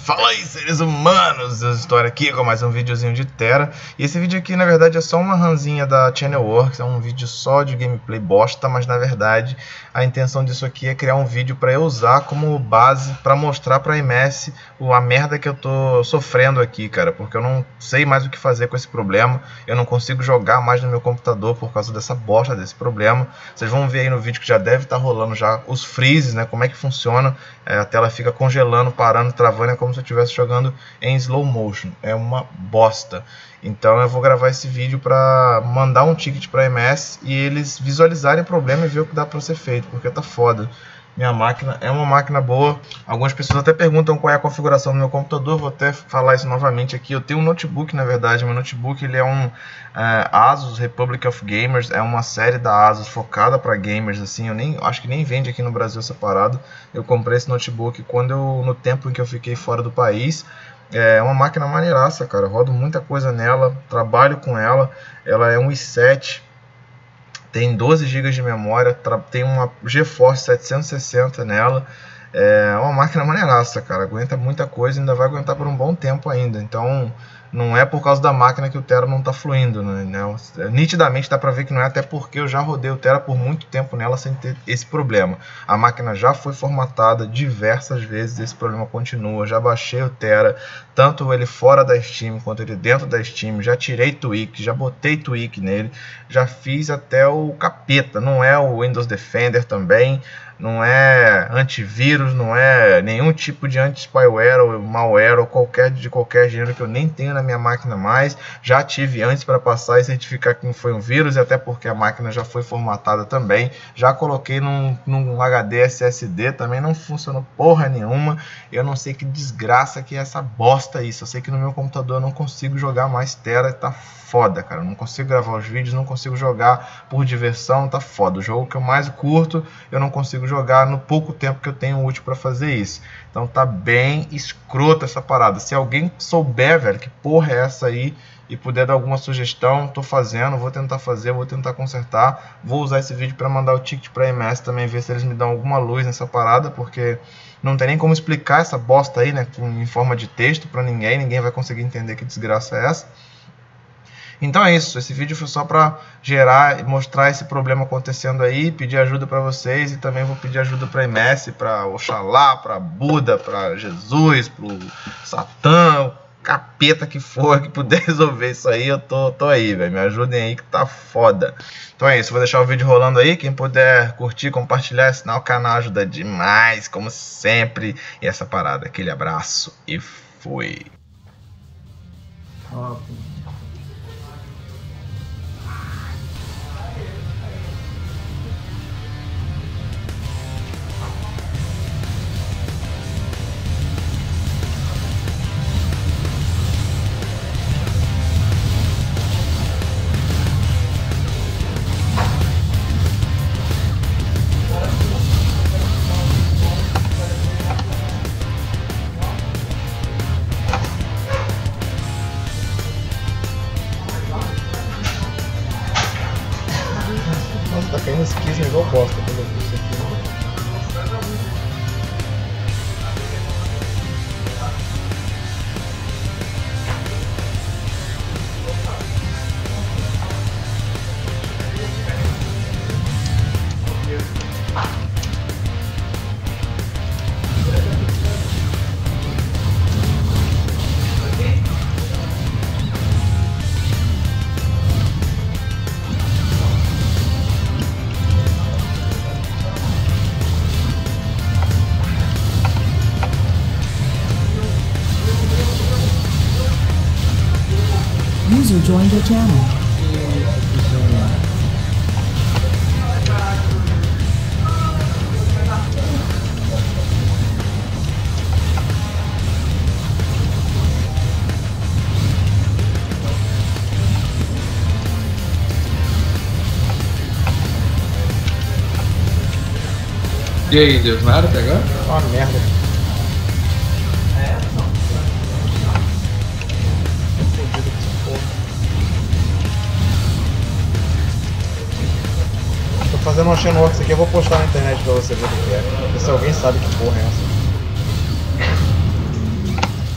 Fala aí, seres humanos! Eu estou aqui com mais um videozinho de Terra. E esse vídeo aqui, na verdade, é só uma ranzinha da Channelworks. É um vídeo só de gameplay bosta, mas na verdade a intenção disso aqui é criar um vídeo para eu usar como base para mostrar para a MS a merda que eu tô sofrendo aqui, cara. Porque eu não sei mais o que fazer com esse problema. Eu não consigo jogar mais no meu computador por causa dessa bosta, desse problema. Vocês vão ver aí no vídeo que já deve estar rolando já os freezes, né? Como é que funciona. A tela fica congelando, parando, travando, é como se eu estivesse jogando em slow motion. É uma bosta. Então eu vou gravar esse vídeo para mandar um ticket para a MS e eles visualizarem o problema e ver o que dá para ser feito, porque tá foda. Minha máquina é uma máquina boa. Algumas pessoas até perguntam qual é a configuração do meu computador. Vou até falar isso novamente aqui. Eu tenho um notebook, na verdade. Meu notebook ele é um Asus Republic of Gamers. É uma série da Asus focada para gamers. Assim, eu acho que nem vende aqui no Brasil separado. Eu comprei esse notebook no tempo em que eu fiquei fora do país. É uma máquina maneiraça, cara. Rodo muita coisa nela. Trabalho com ela. Ela é um i7. Tem 12 GB de memória, tem uma GeForce 760 nela. É uma máquina maneiraça, cara. Aguenta muita coisa e ainda vai aguentar por um bom tempo ainda. Então, não é por causa da máquina que o Terra não está fluindo, né? Nitidamente dá pra ver que não é, até porque eu já rodei o Terra por muito tempo nela sem ter esse problema. A máquina já foi formatada diversas vezes, esse problema continua. Já baixei o Terra, tanto ele fora da Steam quanto ele dentro da Steam. Já tirei tweak, já botei tweak nele, já fiz até o capeta. Não é o Windows Defender também, não é antivírus, não é nenhum tipo de anti-spyware ou malware ou de qualquer gênero que eu nem tenho na minha máquina mais. Já tive antes para passar e certificar que não foi um vírus, e até porque a máquina já foi formatada também. Já coloquei num HD SSD, também não funcionou porra nenhuma. Eu não sei que desgraça que é essa bosta aí. Eu sei que no meu computador eu não consigo jogar mais Terra, tá foda, cara. Eu não consigo gravar os vídeos, não consigo jogar por diversão, tá foda. O jogo que eu mais curto, eu não consigo jogar no pouco tempo que eu tenho útil para fazer isso. Então tá bem escroto essa parada. Se alguém souber, velho, que porra é essa aí e puder dar alguma sugestão, tô fazendo, vou tentar fazer, vou tentar consertar. Vou usar esse vídeo para mandar o ticket para a MS também, ver se eles me dão alguma luz nessa parada, porque não tem nem como explicar essa bosta aí, né, em forma de texto para ninguém vai conseguir entender que desgraça é essa. Então é isso, esse vídeo foi só para gerar e mostrar esse problema acontecendo aí, pedir ajuda para vocês, e também vou pedir ajuda para MS, para Oxalá, para Buda, para Jesus, para o Satã, capeta que for, que puder resolver isso aí, eu tô aí, velho. Me ajudem aí que tá foda. Então é isso, vou deixar o vídeo rolando aí. Quem puder curtir, compartilhar, assinar o canal ajuda demais, como sempre. E essa parada, aquele abraço e fui. Nossa, tá caindo skis igual bosta quando eu vi isso aqui. User joined your channel. E aí, Deus, nada até agora? Uma merda. fazendo uma Xenoworks aqui, eu vou postar na internet pra você ver o que é. Ver se alguém sabe que porra é essa.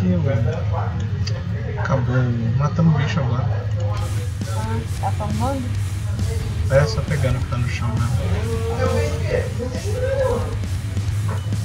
aqui, velho. Acabou. Matamos o bicho agora. Ah, tá formando? É, só pegando o que tá no chão mesmo.